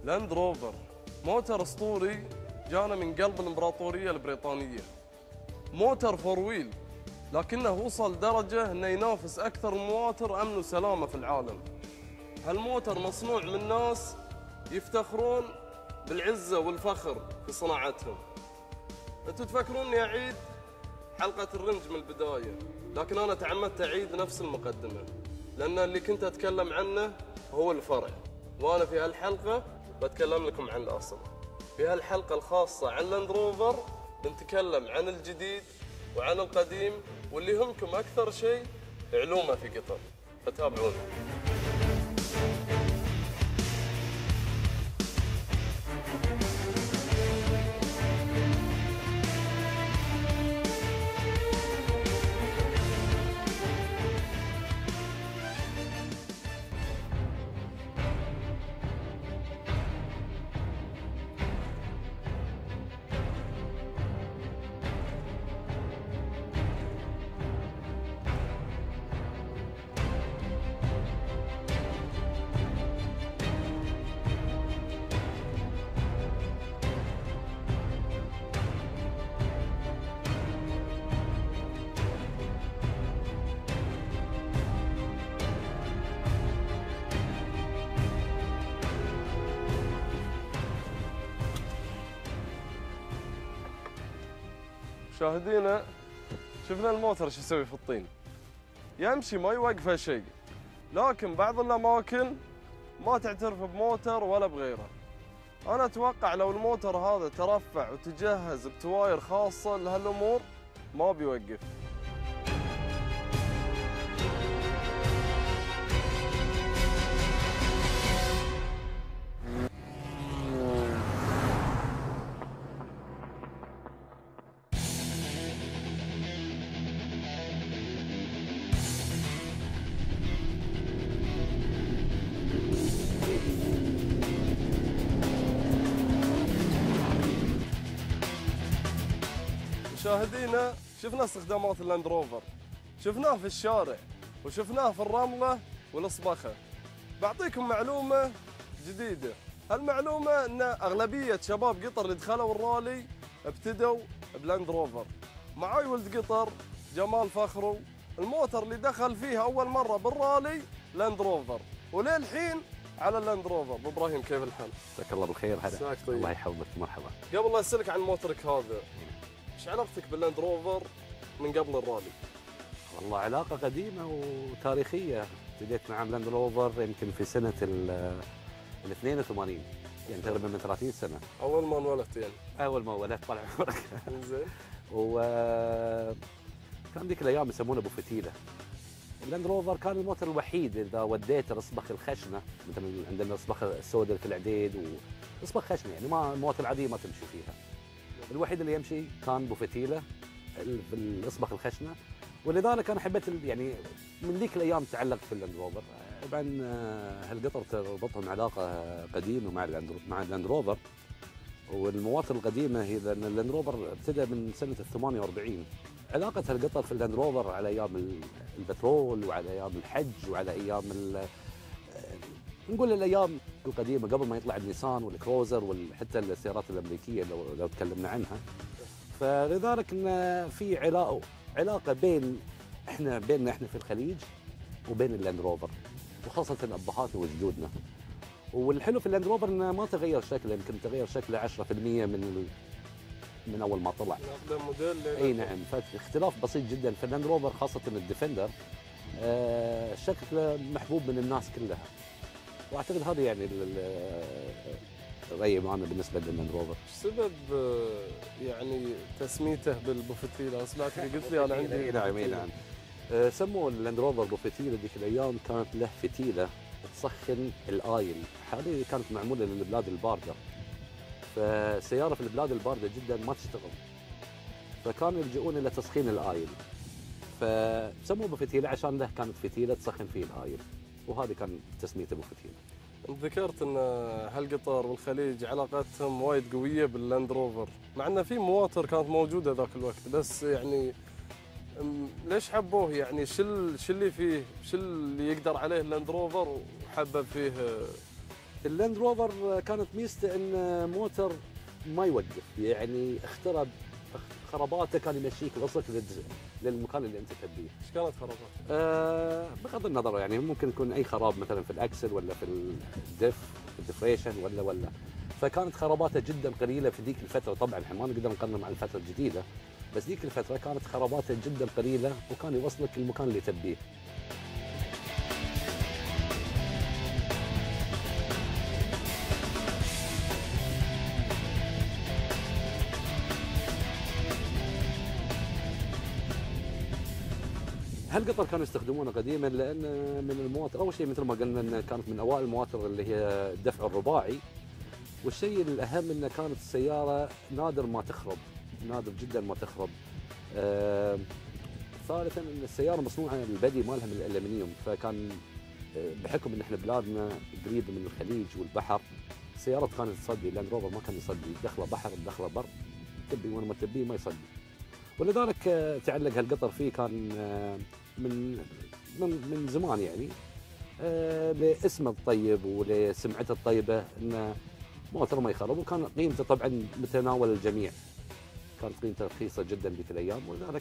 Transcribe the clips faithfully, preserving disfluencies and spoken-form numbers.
لاند روفر موتر اسطوري جانا من قلب الامبراطوريه البريطانيه. موتر فور ويل لكنه وصل درجه انه ينافس اكثر المواتر امن وسلامه في العالم. هالموتر مصنوع من ناس يفتخرون بالعزه والفخر في صناعتهم. انتم تفكرون اني اعيد حلقه الرنج من البدايه، لكن انا تعمدت اعيد نفس المقدمه لان اللي كنت اتكلم عنه هو الفرع، وانا في هالحلقه بتكلم لكم عن الاصل. في هالحلقه الخاصه عن لاند روفر بنتكلم عن الجديد وعن القديم واللي يهمكم اكثر شيء علومه في قطر، فتابعونا. مشاهدينا شفنا الموتر شو يسوي في الطين، يمشي ما يوقفه شيء، لكن بعض الاماكن ما تعترف بموتر ولا بغيره. انا اتوقع لو الموتر هذا ترفع وتجهز بتواير خاصه لهالامور ما بيوقف. مشاهدينا شفنا استخدامات اللاند روفر، شفناه في الشارع وشفناه في الرمله والاصبخه. بعطيكم معلومه جديده، هالمعلومه ان اغلبيه شباب قطر اللي دخلوا الرالي ابتدوا بلاند روفر. معاي ولد قطر جمال فخرو، الموتر اللي دخل فيه اول مره بالرالي لاند روفر، وللحين على اللاند روفر. ابو ابراهيم كيف الحال؟ جزاك الله بالخير. هلا طيب. الله يحفظك، مرحبا. قبل لا اسالك عن موترك هذا، ايش علاقتك باللاند روفر من قبل الرالي؟ والله علاقة قديمة وتاريخية. ابتديت مع لاند روفر يمكن في سنة ال اثنين وثمانين، يعني تقريبا من ثلاثين سنة. أول ما انولدت يعني؟ أول ما ولدت طلع عمرك. زين. و كان ذيك الأيام يسمونه أبو فتيلة. اللاند روفر كان الموتر الوحيد إذا وديت الأصبخ الخشنة، مثلا عندنا الأصبخ السوداء في العديد وأصبخ خشنة، يعني ما المواتر العادية ما تمشي فيها. الوحيد اللي يمشي كان ابو فتيله بالاصبخ الخشنه، ولذلك انا حبيت يعني من ذيك الايام تعلقت في اللاند روفر. طبعا هالقطر تربطهم علاقه قديمه مع اللاند مع اللاند روفر، والمواطن القديمه هي لان اللاند روفر ابتدى من سنه ثمانية وأربعين. علاقه هالقطر في اللاند روفر على ايام البترول وعلى ايام الحج وعلى ايام نقول الايام القديمه قبل ما يطلع النيسان والكروزر وحتى السيارات الامريكيه لو لو تكلمنا عنها. فلذلك ان في علاقه علاقه بين احنا بيننا احنا في الخليج وبين اللاند روفر، وخاصه ابهاتنا وجدودنا. والحلو في اللاند روفر انه ما تغير شكله، يمكن تغير شكله عشرة بالمئة من من اول ما طلع. اقدم موديل. اي نعم، فاختلاف بسيط جدا في اللاند روفر، خاصه الديفندر آه شكله محبوب من الناس كلها. واعتقد هذا يعني الرأي معنا بالنسبه لللاند روفر. ايش سبب يعني تسميته بالبوفتيله؟ سمعت لي قلت لي انا عندي. اي نعم اي نعم. أه سموا اللاند روفر بوفتيله ذيك الايام، كانت له فتيله تسخن الايل، هذه كانت معموله للبلاد البارده. فالسياره في البلاد البارده جدا ما تشتغل، فكانوا يلجؤون الى تسخين الايل، فسموه بوفتيله عشان له كانت فتيله تسخن فيه الايل، وهذه كان تسميته بوفتيله. انت ذكرت ان هالقطر والخليج علاقتهم وايد قويه باللاند روفر، مع انه في مواتر كانت موجوده ذاك الوقت، بس يعني ليش حبوه؟ يعني شو شو اللي فيه؟ شو اللي يقدر عليه اللاند روفر وحبب فيه اللاند روفر كانت ميزته ان موتر ما يوقف، يعني اخترب خراباته كان يمشيك وصلك للمكان اللي انت تبيه. ايش كانت خرابات؟ أه بغض النظر يعني ممكن يكون اي خراب مثلا في الاكسل ولا في الدف الدفريشن ولا ولا فكانت خراباته جدا قليله في ذيك الفتره. طبعا احنا ما نقدر نقارن مع الفتره الجديده، بس ذيك الفتره كانت خراباته جدا قليله وكان يوصلك للمكان اللي تبيه. هالقطر كانوا يستخدمونه قديما لان من المواتر اول شيء مثل ما قلنا انه كانت من اوائل المواتر اللي هي الدفع الرباعي، والشيء الاهم انه كانت السياره نادر ما تخرب، نادر جدا ما تخرب. آه ثالثا ان السياره مصنوعه البدي مالها من الالمنيوم، فكان بحكم ان احنا بلادنا قريبه من الخليج والبحر السيارات كانت تصدي. لاند روفر ما كان يصدي، دخله بحر دخله بر تبي وين ما تبيه ما يصدي. ولذلك تعلق هالقطر فيه كان من من من زمان يعني لاسمه الطيب ولسمعته الطيبه انه موتر ما يخرب، وكان قيمته طبعا متناول الجميع، كانت قيمته رخيصه جدا ذيك الايام، ولذلك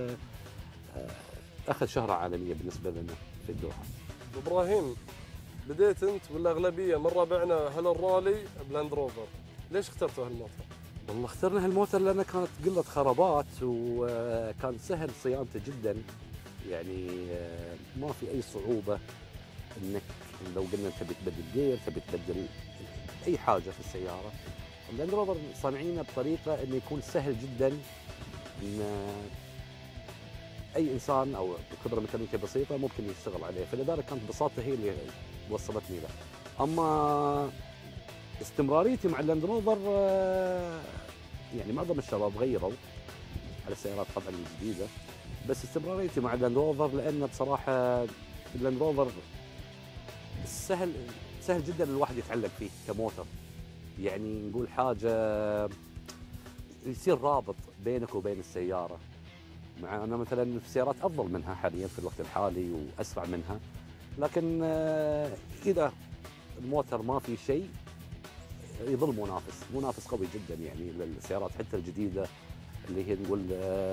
اخذ شهره عالميه بالنسبه لنا في الدوحه. ابراهيم، بديت انت والاغلبيه من ربعنا هالرالي بلاند روفر، ليش اخترتوا هالموتر؟ والله اخترنا هالموتر لأنه كانت قلة خرابات وكان سهل صيانته جدا، يعني ما في أي صعوبة إنك لو قلنا تبي تبدل جير تبي تبدل أي حاجة في السيارة. اللاند روفر صانعينه بطريقة إنه يكون سهل جدا إن أي إنسان أو بقدرة ميكانيكية بسيطة ممكن يشتغل عليه، فلذلك كانت بساطة هي اللي وصلتني له. أما استمراريتي مع اللاند روفر يعني معظم الشباب غيروا على السيارات طبعا الجديده، بس استمراريتي مع اللاند روفر لان بصراحه اللاند روفر سهل سهل جدا الواحد يتعلق فيه كموتر، يعني نقول حاجه يصير رابط بينك وبين السياره. مع انا مثلا في سيارات افضل منها حاليا في الوقت الحالي واسرع منها، لكن اذا الموتر ما في شيء يظل منافس منافس قوي جدا يعني للسيارات حتى الجديده اللي هي نقول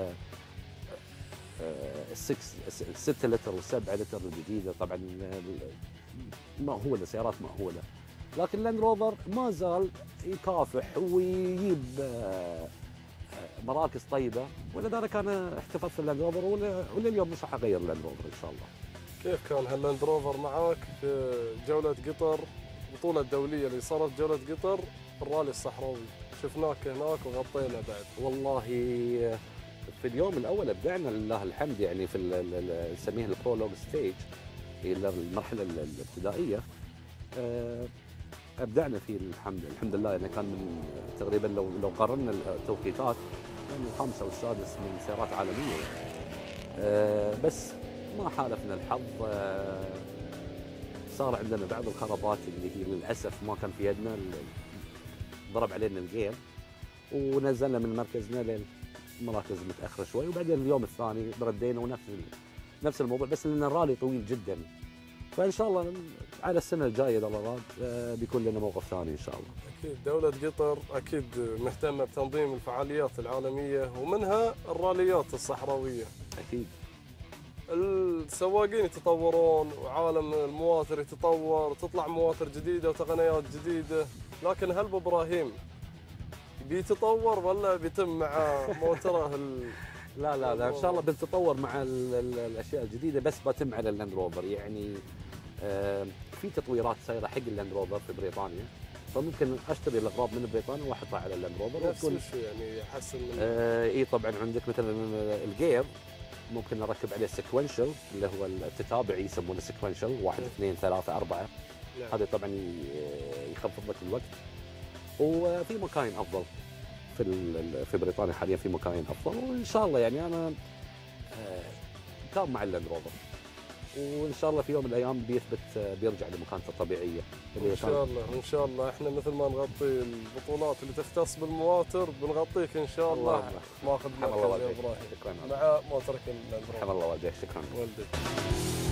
الستة لتر والسبعة لتر الجديده. طبعا مأهوله سيارات مأهوله، لكن لاند روفر ما زال يكافح ويجيب مراكز طيبه، ولذلك انا احتفظت في اللاند روفر ولليوم مش راح اغير اللاند روفر ان شاء الله. كيف كان هاللاند روفر معاك في جوله قطر، البطولة الدولية اللي صارت جولة قطر الرالي الصحراوي؟ شفناك هناك وغطينا بعد. والله في اليوم الأول أبدعنا لله الحمد، يعني في نسميها البرولوج ستيج، هي المرحلة الابتدائية أبدعنا فيه الحمد الحمد لله. يعني كان من تقريبا لو لو قارنا التوقيتات كان الخامس أو السادس من سيارات عالمية، بس ما حالفنا الحظ، صار عندنا بعض الخرابات اللي هي للاسف ما كان في يدنا، ضرب علينا الجير ونزلنا من مركزنا للمراكز متاخره شوي، وبعدين اليوم الثاني ردينا ونفس نفس الموضوع، بس لان الرالي طويل جدا، فان شاء الله على السنه الجايه اذا الله بيكون لنا موقف ثاني ان شاء الله. اكيد دوله قطر اكيد مهتمه بتنظيم الفعاليات العالميه ومنها الراليات الصحراويه. اكيد السواقين يتطورون وعالم المواتر يتطور، تطلع مواتر جديده وتقنيات جديده، لكن هل بابراهيم بيتطور ولا بيتم مع موتره ال... لا لا لا ان شاء الله بنتطور مع ال ال الاشياء الجديده، بس بتم على اللاند روفر. يعني آه في تطويرات صايره حق اللاند روفر في بريطانيا، فممكن اشتري الاغراض من بريطانيا واحطها على اللاند روفر. نفس الشيء يعني يحسن من آه اي طبعا عندك مثلا الجير ممكن نركب عليه سيكونشل اللي هو التتابعي يسمونه سيكونشل، واحد اثنين ثلاثة أربعة. نعم. هذا طبعا يخفض لك الوقت، وفي مكاين أفضل في في بريطانيا حاليا، في مكاين أفضل، وإن شاء الله يعني أنا تام مع اللاند روفر، وإن شاء الله في يوم من الأيام بيثبت بيرجع لمكانته الطبيعية. إن شاء الله إن شاء الله إحنا مثل ما نغطي البطولات اللي تختص بالمواتر بنغطيك إن شاء الله. ماخذ مركز يا إبراهيم مع موترك اللاند روفر. حمد الله والديك، شكرا والديك.